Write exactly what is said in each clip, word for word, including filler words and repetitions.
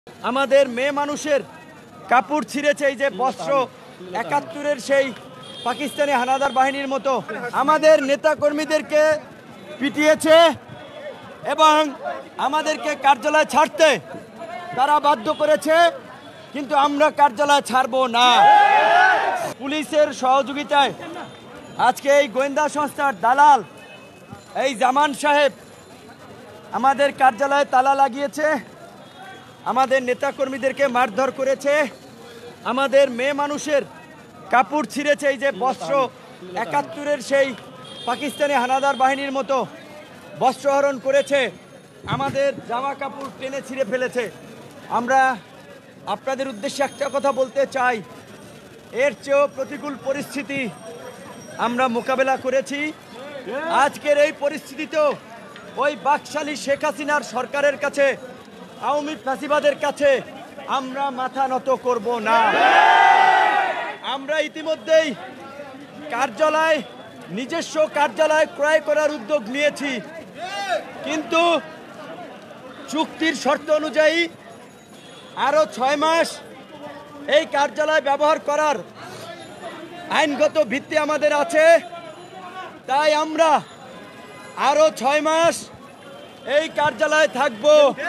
আমাদের মেয়ে মানুষের কাপড় ছিঁড়েছে, এই যে বস্ত্র একাত্তরের সেই পাকিস্তানি হানাদার বাহিনীর মতো আমাদের নেতা কর্মীদেরকে পিটিয়েছে এবং আমাদেরকে কার্যালয় ছাড়তে তারা বাধ্য করেছে, কিন্তু আমরা কার্যালয় ছাড়ব না। পুলিশের সহযোগিতায় আজকে এই গোয়েন্দা সংস্থার দালাল এই জামান সাহেব আমাদের কার্যালয়ে তালা লাগিয়েছে, আমাদের নেতাকর্মীদেরকে মারধর করেছে, আমাদের মেয়ে মানুষের কাপড় ছিঁড়েছে, এই যে বস্ত্র একাত্তরের সেই পাকিস্তানি হানাদার বাহিনীর মতো বস্ত্রহরণ করেছে, আমাদের জামা কাপড় টেনে ছিঁড়ে ফেলেছে। আমরা আপনাদের উদ্দেশ্যে একটা কথা বলতে চাই, এর চেয়েও প্রতিকূল পরিস্থিতি আমরা মোকাবেলা করেছি। আজকের এই পরিস্থিতিতেও ওই বাকশালী শেখ হাসিনার সরকারের কাছে, আওয়ামী ফ্যাসিবাদের কাছে আমরা মাথা নত করব না। আমরা ইতিমধ্যেই কার্যালয় নিজস্ব কার্যালয় ক্রয় করার উদ্যোগ নিয়েছি, কিন্তু চুক্তির শর্ত অনুযায়ী আরো ছয় মাস এই কার্যালয় ব্যবহার করার আইনগত ভিত্তি আমাদের আছে। তাই আমরা আরো ছয় মাস এই কার্যালয়ে থাকব।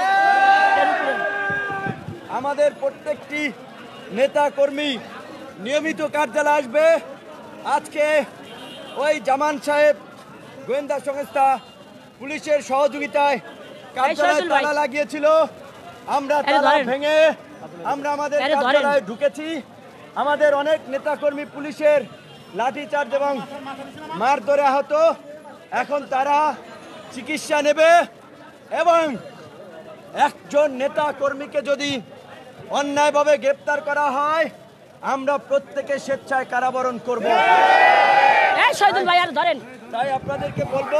আমাদের প্রত্যেকটি নেতা কর্মী নিয়মিত কার্যালয়ে আসবে। আজকে ওই জামান সাহেব গোয়েন্দা সংস্থা পুলিশের সহযোগিতায় কার্যালয়ে তালা লাগিয়েছিল, আমরা তালা ভেঙে আমরা আমাদের কার্যালয়ে ঢুকেছি। আমাদের অনেক নেতাকর্মী পুলিশের লাঠিচার্জ এবং মারধরে আহত, এখন তারা চিকিৎসা নেবে এবং একজন নেতা কর্মীকে যদি অন্যায়ভাবে গ্রেপ্তার করা হয় আমরা প্রত্যেকে স্বেচ্ছায় কারাবরণ করব। তাই আপনাদেরকে বলবো,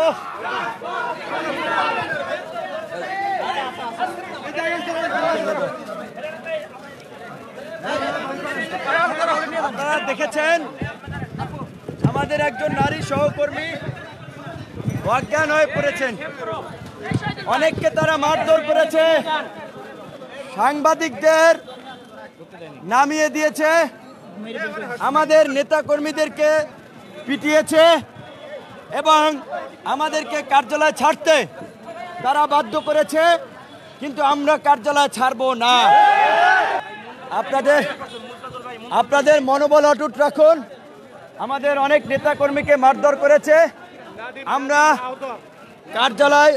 আপনারা দেখেছেন আমাদের একজন নারী সহকর্মী অজ্ঞান হয়ে পড়েছেন, অনেককে তারা মারধর করেছে, সাংবাদিকদের নামিয়ে দিয়েছে, আমাদের নেতা কর্মীদেরকে পিটিয়েছে এবং আমাদেরকে কার্যালয় ছাড়তে তারা বাধ্য করেছে, কিন্তু আমরা কার্যালয় ছাড়ব না। আপনাদের আপনাদের মনোবল অটুট রাখুন। আমাদের অনেক নেতাকর্মীকে মারধর করেছে, আমরা কার্যালয়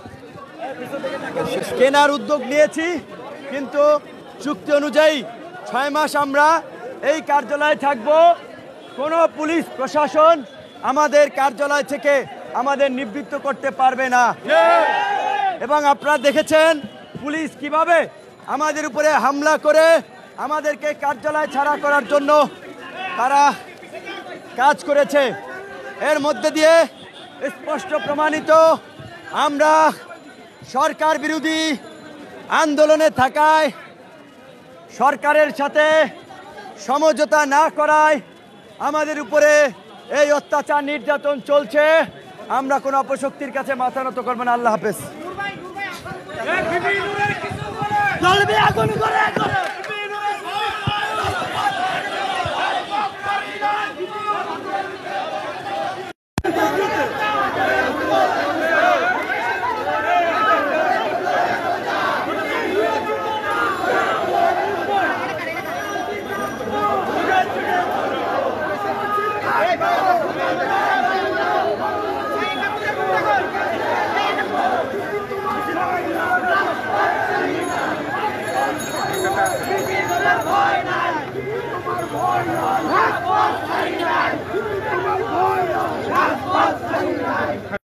কেনার উদ্যোগ নিয়েছি, কিন্তু চুক্তি অনুযায়ী ছয় মাস আমরা এই কার্যালয়ে থাকব। কোনো পুলিশ প্রশাসন আমাদের কার্যালয় থেকে আমাদের নিবৃত্ত করতে পারবে না। এবং আপনারা দেখেছেন পুলিশ কিভাবে আমাদের উপরে হামলা করে আমাদেরকে কার্যালয় ছাড়া করার জন্য তারা কাজ করেছে। এর মধ্যে দিয়ে স্পষ্ট প্রমাণিত আমরা সরকার বিরোধী আন্দোলনে থাকায়, সরকারের সাথে সমঝোতা না করায় আমাদের উপরে এই অত্যাচার নির্যাতন চলছে। আমরা কোনো অপশক্তির কাছে মাথা নত করব না। আল্লাহ হাফেজ। Hey,